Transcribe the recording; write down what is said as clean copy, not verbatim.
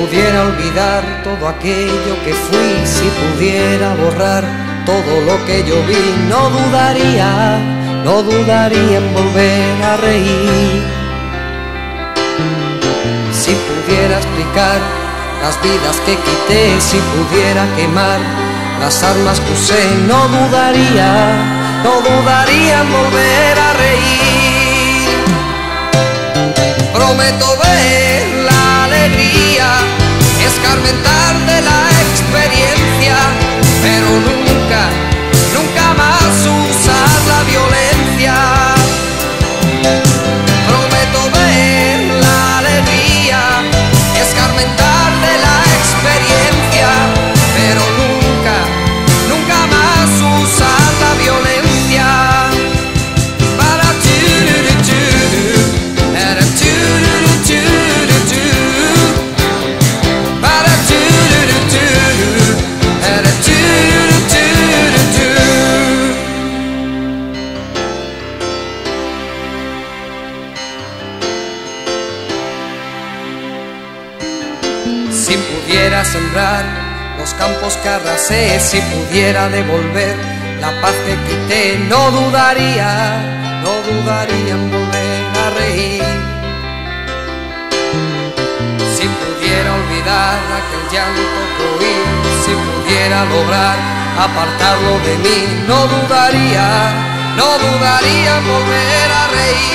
pudiera olvidar todo aquello que fui, si pudiera borrar todo lo que yo vi, no dudaría en volver a reír. Si pudiera explicar las vidas que quité, si pudiera quemar las armas que usé, no dudaría en volver a reír. Prometo ver la alegría, escarmentar de la experiencia, pero nunca más usar la violencia. Prometo ver la alegría, escarmentar de la experiencia, pero nunca más usar la violencia. Para si pudiera sembrar los campos que arrasé, si pudiera devolver la paz que quité, no dudaría en volver a reír. Si pudiera olvidar aquel llanto que oí, si pudiera lograr apartarlo de mí, no dudaría en volver a reír.